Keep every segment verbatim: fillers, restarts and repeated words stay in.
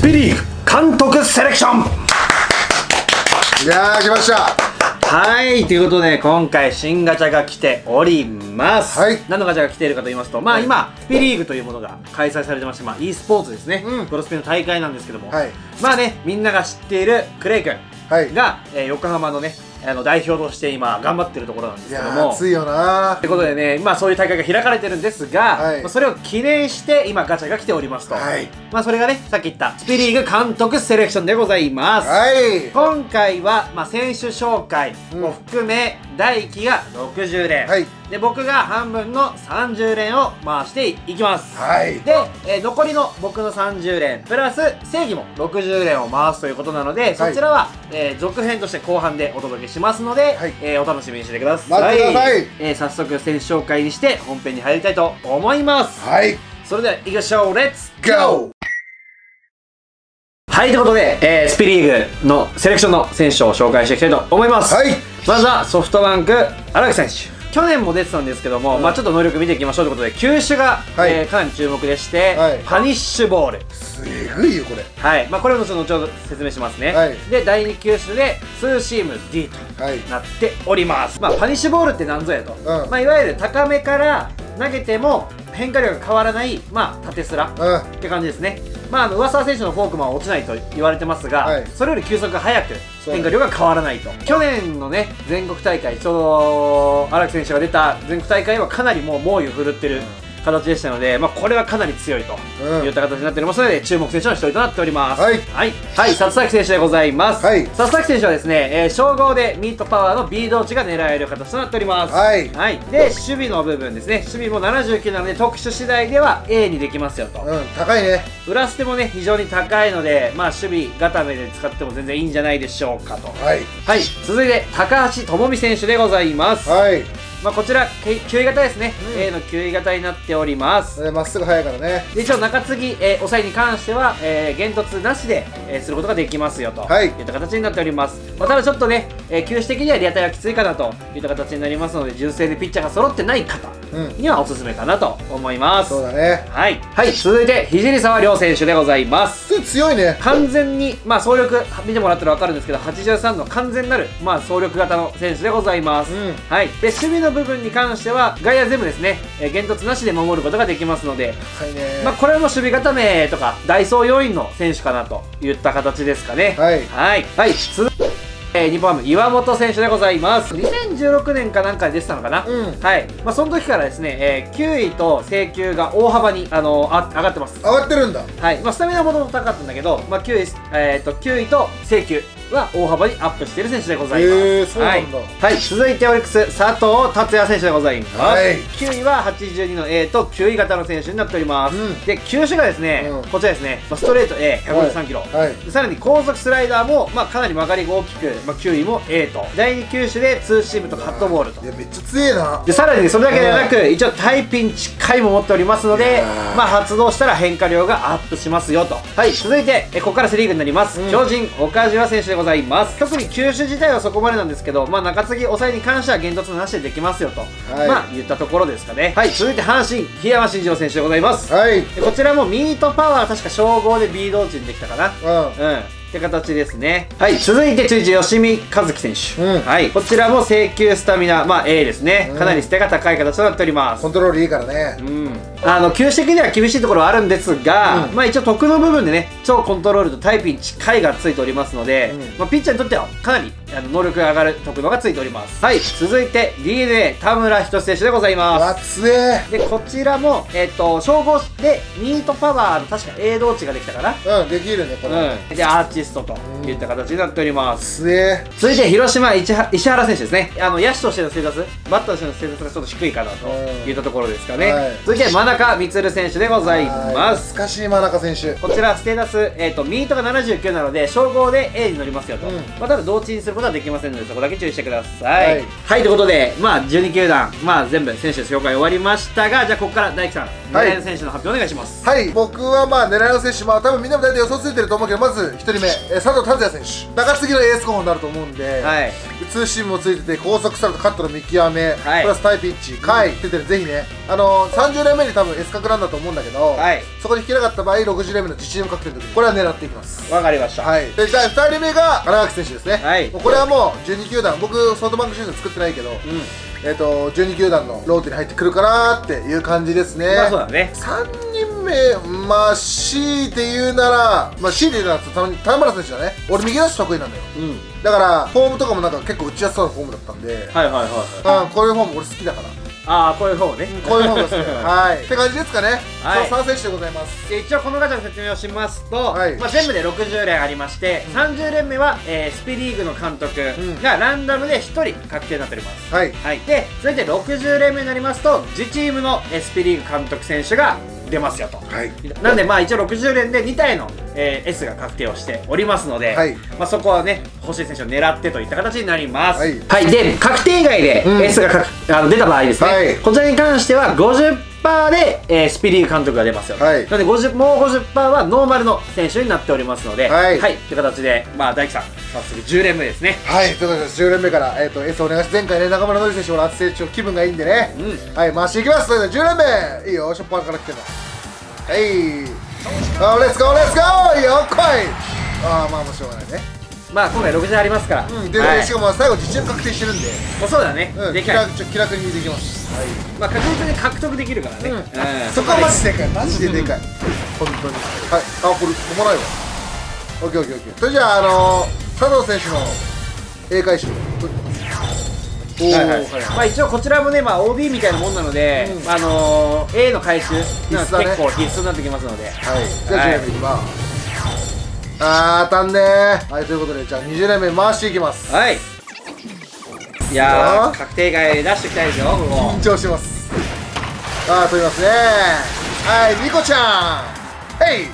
スピリーグ監督セレクション。 いやー来ました。 はい、ということで今回新ガチャが来ております。はい、何のガチャが来ているかと言いますと、まあ今スピリーグというものが開催されてまして、まあ e スポーツですね、うん、プロスピの大会なんですけども、はい、まあね、みんなが知っているクレイ君が、はい、えー、横浜のねあの代表として今頑張ってるところなんですけども、いや熱いよなーってことでね、まあそういう大会が開かれてるんですが、はい、まあそれを記念して今ガチャが来ておりますと、はい、まあそれがねさっき言ったスピリーグ監督セレクションでございます。はい、今回はまあ選手紹介も含め、うん、大輝がろくじゅうれん、はい、で僕が半分のさんじゅうれんを回していきます。はい、で、えー、残りの僕のさんじゅうれんプラス正義もろくじゅうれんを回すということなので、そちらは、えー、続編として後半でお届けしますので、はい、えー、お楽しみにしてください。待ってください。えー、早速選手紹介にして本編に入りたいと思います。はい、それでは行きましょう。レッツゴー。はい、ということで、えー、スピリーグのセレクションの選手を紹介していきたいと思います。はい、まずはソフトバンク荒木選手。去年も出てたんですけども、うん、まあちょっと能力見ていきましょうということで、球種が、はい、えー、かなり注目でして、はい、パニッシュボール。すごいよこれ。はい、まあこれもちょっと後ほど説明しますね。はい、でだいに球種でツーシーム ディー となっております。はい、まあパニッシュボールって何ぞやと、うん、まあいわゆる高めから投げても変化量が変わらない、まあ縦スラって感じですね。まああの上沢選手のフォークマンは落ちないと言われてますが、はい、それより球速が速く変化量が変わらないと。去年のね全国大会、ちょうど荒木選手が出た全国大会はかなりもう猛威を振るってる形でしたので、まあこれはかなり強いといった形になっておりますので、注目選手の一人となっております。はいはい、はい、里崎選手でございます。はい、里崎選手はですね、えー、称号でミートパワーの B 同値が狙える形となっております。はい、はい、で守備の部分ですね、守備もななじゅうきゅうなので特殊次第では A にできますよと。うん、高いね。裏捨てもね非常に高いので、まあ守備固めで使っても全然いいんじゃないでしょうかと。はい、はい、続いて高橋智美選手でございます。はい、まあこちらきゅうい型ですね、うん、A のきゅうい型になっております。まっすぐ速いからね。で一応中継ぎ、えー、抑えに関しては、えー、減突なしで、えー、することができますよと、はい、いった形になっております。まあ、ただちょっとね、えー、球種的にはリアタイはきついかなといった形になりますので、純正でピッチャーが揃ってない方にはおすすめかなと思います。うん、そうだね。はい、はい、続いて聖沢亮選手でございます。強いね。完全にまあ走力見てもらったら分かるんですけど、はちじゅうさんの完全なるまあ走力型の選手でございます。うん、はい、で守備の部分に関しては外野全部ですね、えー、減突なしで守ることができますので、はい、ね、まあこれも守備固めとかダイソー要員の選手かなといった形ですかね。はいはいはい、続いてえー、日本ハム岩本選手でございます。にせんじゅうろくねんかなんかで出てたのかな。うん、はい、まあその時からですね、えー、きゅういと制球が大幅にあのー、あ上がってます。上がってるんだ。はい、まあスタミナもともと高かったんだけど、まあきゅうい、えー、ときゅういと制球は大幅にアップしている選手でございます。へえ、そうなんだ。はい、はい、続いてオリックス佐藤達也選手でございます。はい、きゅういははちじゅうにの A ときゅうい型の選手になっております。うん、で球種がですね、うん、こちらですね、ストレート エーひゃくごじゅうさんキロ、はいはい、さらに高速スライダーもまあかなり曲がりが大きく、まあ、きゅういも Aとだいに球種でツーシームとカットボールと。いやめっちゃ強いな。でさらにそれだけではなく、一応タイピン近いも持っておりますので、まあ発動したら変化量がアップしますよと。はい、続いてえここからセリーグになります。うん、巨人岡島選手でございます。特に球種自体はそこまでなんですけど、まあ中継ぎ抑えに関しては減突なしでできますよと、はい、まあ言ったところですかね。はい、続いて阪神檜山慎次郎選手でございます。はい、でこちらもミートパワー確か称号で B 同値にできたかな。うんうんって形ですね。はい、続いて中日吉見和樹選手、うん、はい、こちらも制球スタミナまあ A ですね、うん、かなり捨てが高い形となっております。コントロールいいからね。うん、あの球種的には厳しいところはあるんですが、うん、まあ一応得の部分でね超コントロールとタイピン近いがついておりますので、うん、まあピッチャーにとってはかなりあの能力が上がる得能がついております。はい、続いて ディーエヌエー 田村仁選手でございます。熱え。でこちらもえっ、ー、と称号でミートパワーの確か A 同値ができたかな。うん、できるねこれ。うん、でアーティストといった形になっております。続いて広島石原選手ですね。あの野手としてのステータス、バッターとしてのステータスがちょっと低いかなといったところですかね。はい、続いて真中満選手でございます。懐かしい真中選手。こちらステータス、えー、とミートがななじゅうきゅうなので称号で A に乗りますよと、うん、まあ、ただ同値にすることはできませんのでそこだけ注意してください。はい、はい、ということでまあじゅうに球団まあ全部選手の紹介終わりましたが、じゃあここから大樹さん、狙いの選手の発表お願いします。はい、僕はまあ狙いの選手、まあ多分みんなも大体予想ついてると思うけど、まずひとりめえ佐藤達也選手、中継ぎのエース候補になると思うんで、 はい、 ツーシームもついてて、高速スタート、カットの見極め、はい、プラスタイピッチ、回、出てる、ぜひね、あのー、さんじゅう連目に多分 S 角なんだと思うんだけど、はい、そこに引けなかった場合、ろくじゅう連目の自チーム確定の時、これは狙っていきます。 わかりました。 はい、でじゃあふたりめが荒垣選手ですね。はい、もうこれはもうじゅうに球団、僕、ソフトバンクシーズン作ってないけど、うん、えっとじゅうに球団のローテに入ってくるかなっていう感じですね。 まあそうだね。 さんにんめ、まあ強いて言うなら、まあ強いて言うなら田村選手だね。俺右出し得意なんだよ。うん、だからフォームとかもなんか結構打ちやすそうなフォームだったんで、はいはいはいはい、うん、こういうフォーム俺好きだから。 ああ、こういう方ね。 こういう方ですね。はい。って感じですかね。はい。さん選手でございます。 で、一応このガチャの説明をしますと、はい、まあ全部でろくじゅう連ありまして、うん、さんじゅう連目は、えー、スピリーグの監督がランダムでひとり確定になっております。はい。はい。で、続いてろくじゅう連目になりますと、自チームのスピリーグ監督選手が出ますよと。はい。なんでまあ一応ろくじゅう連でに体の、えー、S が確定をしておりますので、はい、まあそこはね、欲しい選手を狙ってといった形になります。はい。はい、で、確定以外で S がか、うん、あの出た場合ですね、はい、こちらに関しては ごじゅっパーセント で、えー、スピリーグ監督が出ますよ。はい。なのでごじゅう、もう ごじゅっパーセント はノーマルの選手になっておりますので、はい。はい。という形で、まあ大樹さん、早速じゅう連目ですね。 はい。ということでじゅう連目から、えっと、S お願いします。前回ね、中村典選手、俺、初成長気分がいいんでね。うん。はい、回していきます。それではじゅう連目いいよ、ショッパーから来てるの。はい、あ、レッツゴーレッツゴー、いいよ、来い。ああ、まあもうしょうがないね。 まあ今回ろくじゅうありますから。うん、 で、はい、しかも最後実力確定してるんで。 もうそうだね。 うん、でかい。気楽にできます。はい。 まあ確実に獲得できるからね。うん。 そこはマジでかい、マジででかい。本当に。はい。あ、これ止まないわ。オッケーオッケーオッケー。それじゃあ、あの佐藤選手の英会集。 はいはい、まあ一応こちらもね、まあ オービー みたいなもんなので、うん、あのー、A の回収結構必須になってきますので、はい、 じゃあじゅう連目いきます。あー、当たんねー。はい、ということでじゃあにじゅう連目回していきます。はい。 いやー、確定外出していきたいですよ、ここ。 緊張します。あー、取りますねー。はい、ニコちゃん、ヘイ。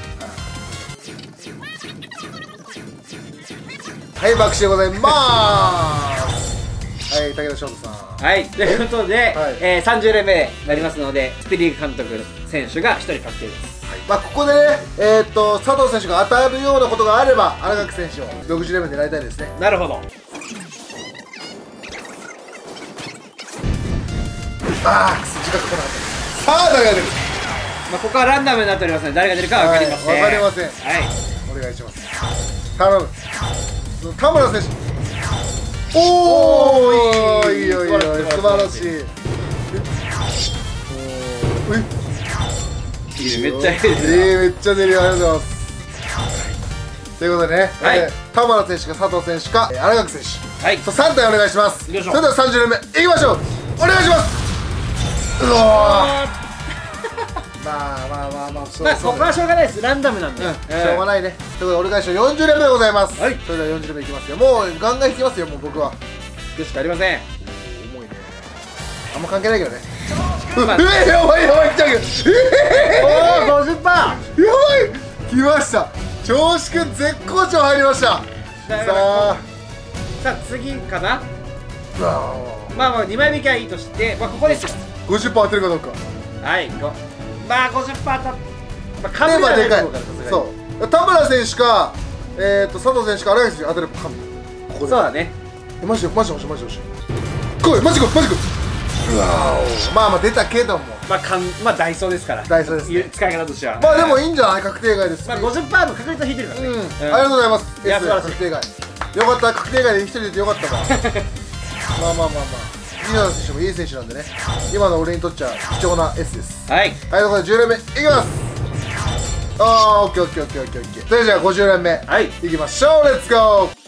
はい、爆笑でございまーす。はい、武田翔太さん。 はい、ということで、はい、えー、さんじゅう連目になりますので、スピリーグ監督選手がひとり確定です。 はい、まあここでね、えー、っと佐藤選手が当たるようなことがあれば、新垣選手をろくじゅう連目狙いたいですね。 なるほど。 ああ、時間かかなかった。さあ、誰が出る。 まあここはランダムになっておりますので、誰が出るかは分かりません。 分かりません。はい、お願いします。頼む。田村選手。おー、いいよいいよ、素晴らしい。 いい、めっちゃいいです。 めっちゃ出るよ、ありがとうございます。ということでね、田村選手か佐藤選手か新垣選手、はい、さん体お願いします。それではさんじゅう連目いきましょう。お願いします。うわまあまあまあまあ、 まあここはしょうがないです。ランダムなんで、しょうがないね。ということでお願いします。よんじゅう連目でございます。はい、それではよんじゅう連目いきますよ。もうガンガンいきますよ、もう僕は。 よしかありません。 重いね。あんま関係ないけどね。え、やばいやばい、来たけど。 おお、ごじゅっパー。やばい、来ました。調子くん絶好調入りました。さあさあ次かな。まあまあにまい引きはいいとして、まあここですよ。 ごじゅっパー当てるかどうか。 はい、まあごじゅっパー当たっ、まあ数がでかい。そう、田村選手か、えっと佐藤選手か新垣選手当てれば神。ここでそうだね。 マジでマジでマジでマジで来い、マジでマジで。うわー、まあまあ出たけども、 まあかん、まあダイソーですから。 ダイソーですね、 使い方としては。 まあでもいいんじゃない、確定外です。 まあごじゅっパーセント の確率を引いてるからね。 ありがとうございます。いや、素晴らしい。確定外よかった。確定外で一人出てよかったわ。まあまあまあまあ、ニナ選手もいい選手なんでね、今の俺にとっちゃ貴重な S です。はい、はい、ということでじゅう連目いきます。あー、オッケーオッケーオッケーオッケーオッケー。それじゃあごじゅう連目、はい、いきましょう。レッツゴー。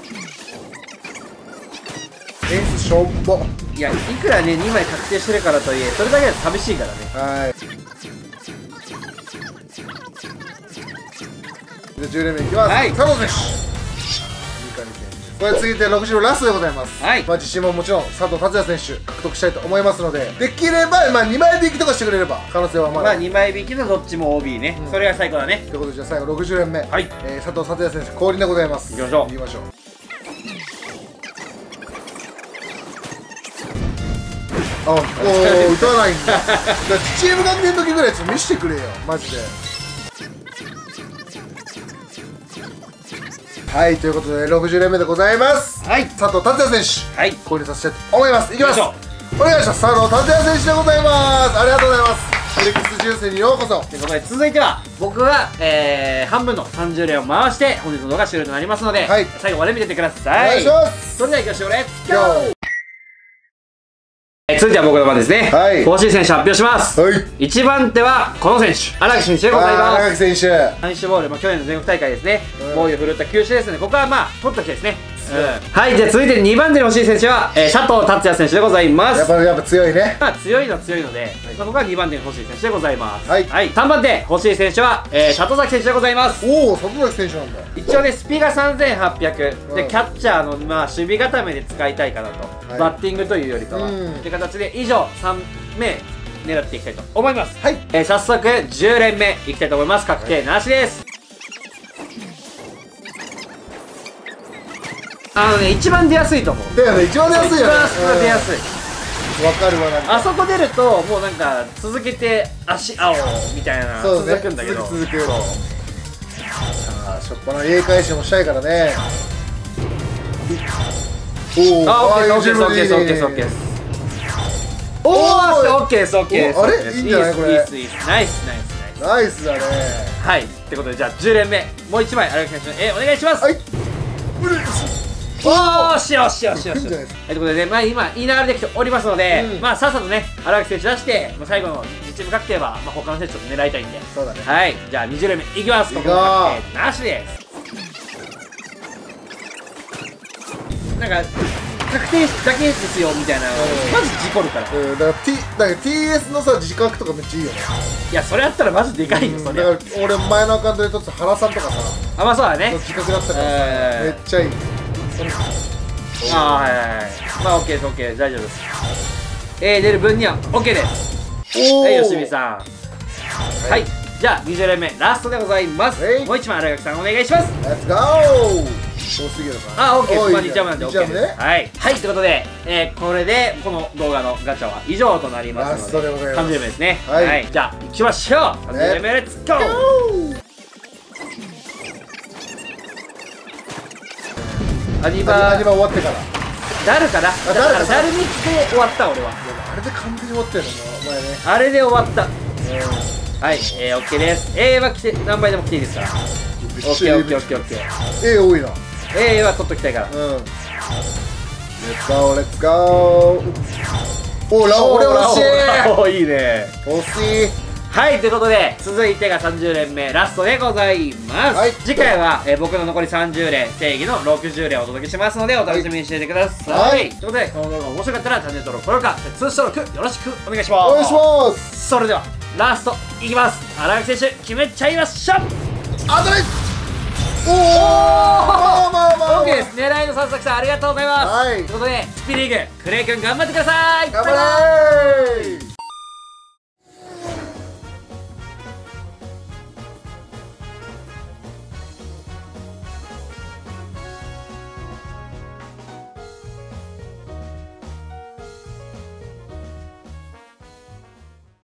エースしょんぼ。 いや、いくらねにまい確定してるからといえ、それだけで寂しいからね。はい、 でじゅう連目いきます。はい、佐藤選手。これ次でろくじゅうラストでございます。はい、まあ自信ももちろん佐藤達也選手獲得したいと思いますので、できればまあにまい引きとかしてくれれば可能性はまだ、まあにまい引きのどっちも オービー ね、うん、それが最高だね。ということでじゃあ最後ろくじゅう連目、はい、えー、佐藤達也選手降臨でございます。いきましょう。いきましょう。あ、おお、打たないんだ。チーム学年の時ぐらいちょっと見せてくれよ、マジで。 はい、ということでろくじゅうれんめでございます。はい、佐藤達也選手、はい、購入させたいと思います。いきます。お願いします。佐藤達也選手でございます。ありがとうございます。フェリックスジュースにようこそ。 ということで続いては僕は、えー、半分のさんじゅうれんを回して本日の動画終了となりますので、はい、最後まで見ててください。 お願いします。 それでは行きましょう。レッツゴー。続いては僕の番ですね。はい。欲しい選手発表します。はい。いちばん手はこの選手、荒木選手でございます。 荒木選手。 三種ボール、まあ去年の全国大会ですね。防御振るった球種ですので、ここはまあ取っときたいですね。はい、じゃあ続いてにばん手に欲しい選手は、えー、佐藤達也選手でございます。 やっぱやっぱ強いね。 まあ強いのは強いので、はい、まあここはにばん手に欲しい選手でございます。はい、はい、さんばん手欲しい選手は、えー、里崎選手でございます。 おお、里崎選手なんだ。 一応ね、スピがさんぜんはっぴゃくで、キャッチャーのまあ守備固めで使いたいかなと、はい、バッティングというよりかはという形で以上さんめい狙っていきたいと思います。はい、えー、早速じゅうれんめいきたいと思います。確定なしです。あのね、一番出やすいと思う。 だよね、一番出やすいよね。 一番出やすい。 わかるわ。なんかあそこ出るともうなんか続けて足青みたいな続くんだけど。続く続く。さあ、しょっぱな家返しもしたいからね。 おお、あ、オッケーオッケーオッケーオッケーオッケー。おお、オッケーオッケー。 あれ、いいんじゃないこれ。 いいっすいいっす。ナイスナイスナイス。ナイスだね。 はい、ってことでじゃあじゅうれんめもういちまい荒木選手の絵お願いします。はい。おーしよしよしよし。ということでね、まあ今いい流れできておりますので、うん、まあさっさとね荒木選手出して、まあ、最後の実チーム確定は、まあ、他の選手ちょっと狙いたいんで。そうだね。はい、じゃあにじゅうれんめいきます。ここ確定なしです。なんか確定だけですよみたいな、マジ事故るから。 うん、だから T だから ティーエス のさ自覚とかめっちゃいいよね。 いやそれやったらマジでかいよ。それだから俺前のアカウントで撮ってた原さんとかさ、 あ、まあそうだね、 自覚だったからさ、めっちゃいい。 ああ、はいはいはい。まあ OK です OK です、大丈夫です。A 出る分には OK です。はい、吉見さん。はい、じゃあにじゅうれんめラストでございます。もういちまい荒垣さんお願いします。 レッツゴー。多すぎるかな。 あ、 OK です。まあにジャムなんで OK です。はいはい、ということで、えー、これでこの動画のガチャは以上となりますのでさんじゅうれんめですね。はい、じゃあ行きましょう。さんじゅうれんめレッツゴー。アニバアニバ終わってからダルかな。ダルダルにして終わった。俺はあれで完全に終わったよね、お前ね。 あれで終わった。はい、えー、OK です。 A は来て何倍でも来ていいですから。 OKOKOKOK。 A 多いな。 A は取っときたいから。うん。 レッツゴーレッツゴー。おら、俺惜しい。 お、いいね。 惜しい。 はい、ということで続いてがさんじゅうれんめラストでございます。はい、次回は、えー、僕の残りさんじゅうれん正義のろくじゅうれんをお届けしますのでお楽しみにしていてください。はい、ということでこの動画が面白かったらチャンネル登録、高評価、通知登録よろしくお願いします。 お願いします。 それではラストいきます。荒垣選手決めちゃいましょう。 あとね。おお、 まあまあまあ OK です。狙いの佐々木さんありがとうございます。はい、ということでスピリーグクレイ君頑張ってください。 頑張れー。